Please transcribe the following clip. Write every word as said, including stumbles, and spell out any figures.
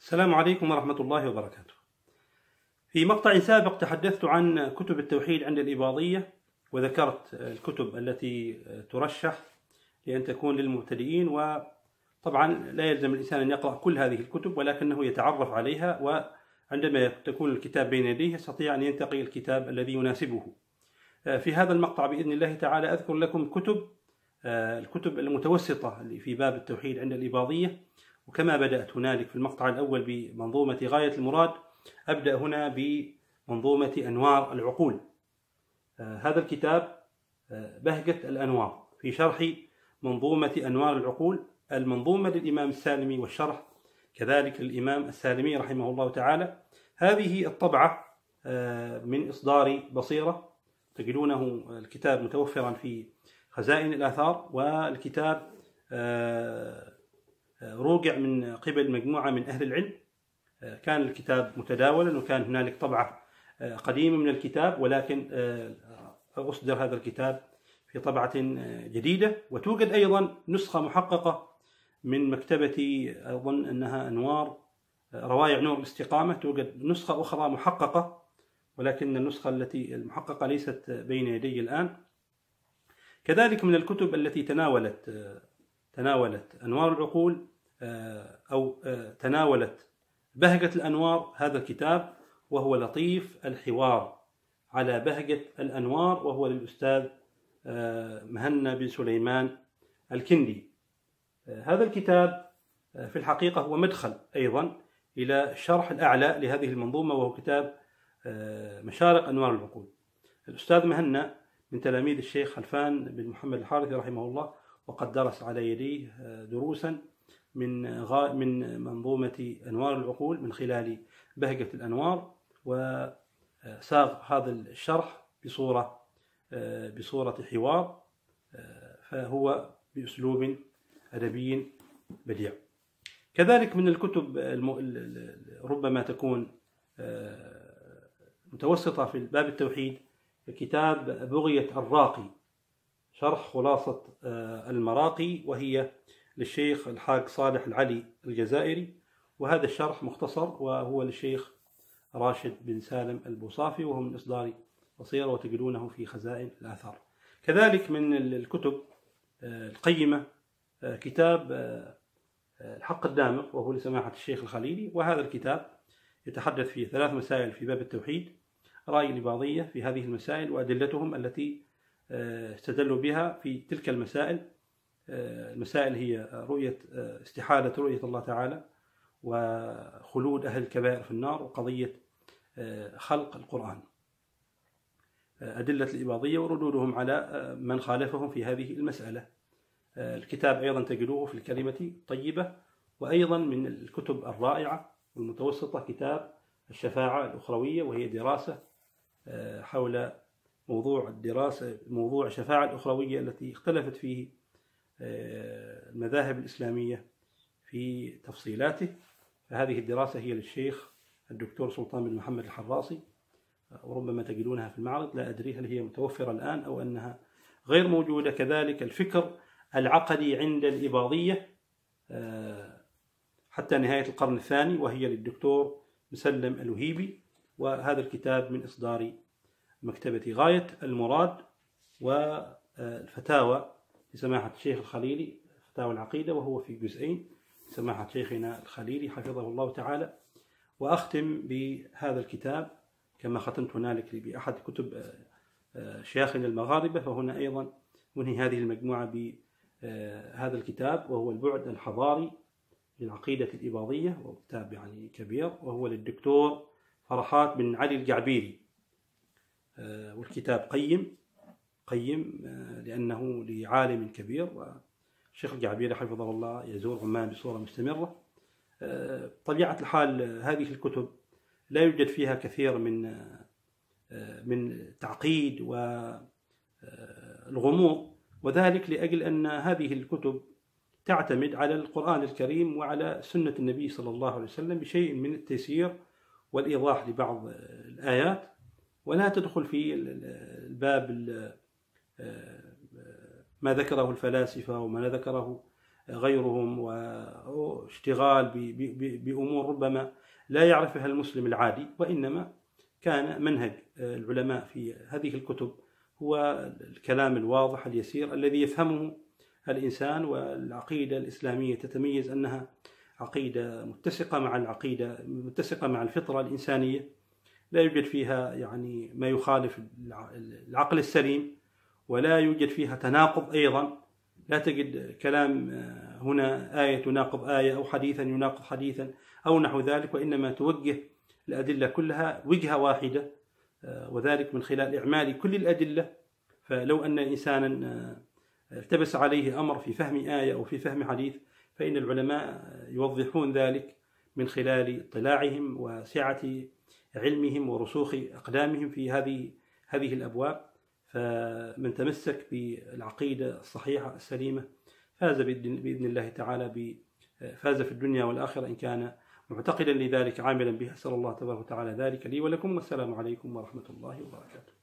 السلام عليكم ورحمة الله وبركاته. في مقطع سابق تحدثت عن كتب التوحيد عند الإباضية، وذكرت الكتب التي ترشح لأن تكون للمبتدئين، وطبعا لا يلزم الإنسان أن يقرأ كل هذه الكتب، ولكنه يتعرف عليها، وعندما تكون الكتاب بين يديه يستطيع أن ينتقي الكتاب الذي يناسبه. في هذا المقطع بإذن الله تعالى أذكر لكم كتب الكتب المتوسطة اللي في باب التوحيد عند الإباضية، وكما بدأت هنالك في المقطع الأول بمنظومة غاية المراد، أبدأ هنا بمنظومة أنوار العقول. هذا الكتاب بهجة الأنوار في شرح منظومة أنوار العقول، المنظومة للإمام السالمي والشرح كذلك للإمام السالمي رحمه الله تعالى. هذه الطبعة من إصدار بصيرة، تجدونه الكتاب متوفرا في خزائن الآثار، والكتاب روجع من قبل مجموعة من أهل العلم. كان الكتاب متداولا، وكان هنالك طبعة قديمة من الكتاب، ولكن أصدر هذا الكتاب في طبعة جديدة. وتوجد أيضا نسخة محققة من مكتبة أظن أنها أنوار روايع نور الاستقامة، توجد نسخة أخرى محققة، ولكن النسخة التي المحققة ليست بين يدي الآن. كذلك من الكتب التي تناولت تناولت أنوار العقول أو تناولت بهجة الأنوار هذا الكتاب، وهو لطيف الحوار على بهجة الأنوار، وهو للأستاذ مهنا بن سليمان الكندي. هذا الكتاب في الحقيقة هو مدخل أيضا إلى الشرح الأعلى لهذه المنظومة، وهو كتاب مشارق أنوار العقول. الأستاذ مهنا من تلاميذ الشيخ خلفان بن محمد الحارثي رحمه الله، وقد درس على يديه دروسا من غا من منظومة أنوار العقول من خلال بهجة الأنوار، وساغ هذا الشرح بصورة بصورة حوار، فهو بأسلوب أدبي بديع. كذلك من الكتب ربما تكون متوسطة في باب التوحيد كتاب بغية الراقي، شرح خلاصة المراقي، وهي للشيخ الحاج صالح العلي الجزائري، وهذا الشرح مختصر وهو للشيخ راشد بن سالم البوصافي، وهو من إصدار بصيرة، وتجدونه في خزائن الآثار. كذلك من الكتب القيمة كتاب الحق الدامغ، وهو لسماحة الشيخ الخليلي، وهذا الكتاب يتحدث فيه ثلاث مسائل في باب التوحيد، رأي الإباضية في هذه المسائل وأدلتهم التي استدلوا بها في تلك المسائل. المسائل هي رؤية استحالة رؤية الله تعالى، وخلود أهل الكبائر في النار، وقضية خلق القرآن. أدلة الإباضية وردودهم على من خالفهم في هذه المسألة. الكتاب أيضا تجدوه في الكلمة الطيبة. وأيضا من الكتب الرائعة والمتوسطة كتاب الشفاعة الأخروية، وهي دراسة حول موضوع الدراسة موضوع الشفاعة الأخروية التي اختلفت فيه المذاهب الإسلامية في تفصيلاته. فهذه الدراسة هي للشيخ الدكتور سلطان بن محمد الحراصي، وربما تجدونها في المعرض، لا أدري هل هي متوفرة الآن أو أنها غير موجودة. كذلك الفكر العقدي عند الإباضية حتى نهاية القرن الثاني، وهي للدكتور مسلم الوهيبي، وهذا الكتاب من إصدار مكتبة غاية المراد. والفتاوى لسماحة الشيخ الخليلي، فتاوى العقيدة، وهو في جزئين، سماحة شيخنا الخليلي حفظه الله تعالى. وأختم بهذا الكتاب كما ختمت هنالك بأحد كتب شيخنا المغاربة، فهنا أيضا أنهي هذه المجموعة بهذا الكتاب، وهو البعد الحضاري للعقيدة الإباضية، وكتاب يعني كبير، وهو للدكتور فرحات بن علي الجعبيري. والكتاب قيم قيم لأنه لعالم كبير، والشيخ الجعبيري حفظه الله يزور عمان بصورة مستمرة. طبيعة الحال هذه الكتب لا يوجد فيها كثير من من تعقيد والغموض، وذلك لأجل أن هذه الكتب تعتمد على القرآن الكريم وعلى سنة النبي صلى الله عليه وسلم بشيء من التيسير والإيضاح لبعض الآيات، ولا تدخل في الباب ما ذكره الفلاسفة وما ذكره غيرهم واشتغال بأمور ربما لا يعرفها المسلم العادي، وإنما كان منهج العلماء في هذه الكتب هو الكلام الواضح اليسير الذي يفهمه الإنسان. والعقيدة الإسلامية تتميز أنها عقيدة متسقة مع العقيدة متسقة مع الفطرة الإنسانية، لا يوجد فيها يعني ما يخالف العقل السليم، ولا يوجد فيها تناقض أيضا. لا تجد كلام هنا آية تناقض آية أو حديثا يناقض حديثا أو نحو ذلك، وإنما توجه الأدلة كلها وجهة واحدة، وذلك من خلال إعمال كل الأدلة. فلو أن إنسانا التبس عليه أمر في فهم آية أو في فهم حديث، فإن العلماء يوضحون ذلك من خلال اطلاعهم وسعة علمهم ورسوخ أقدامهم في هذه هذه الأبواب. فمن تمسك بالعقيدة الصحيحة السليمة فاز بإذن الله تعالى، فاز في الدنيا والآخرة إن كان معتقدا لذلك عاملا به. أسأل الله تبارك وتعالى ذلك لي ولكم، والسلام عليكم ورحمة الله وبركاته.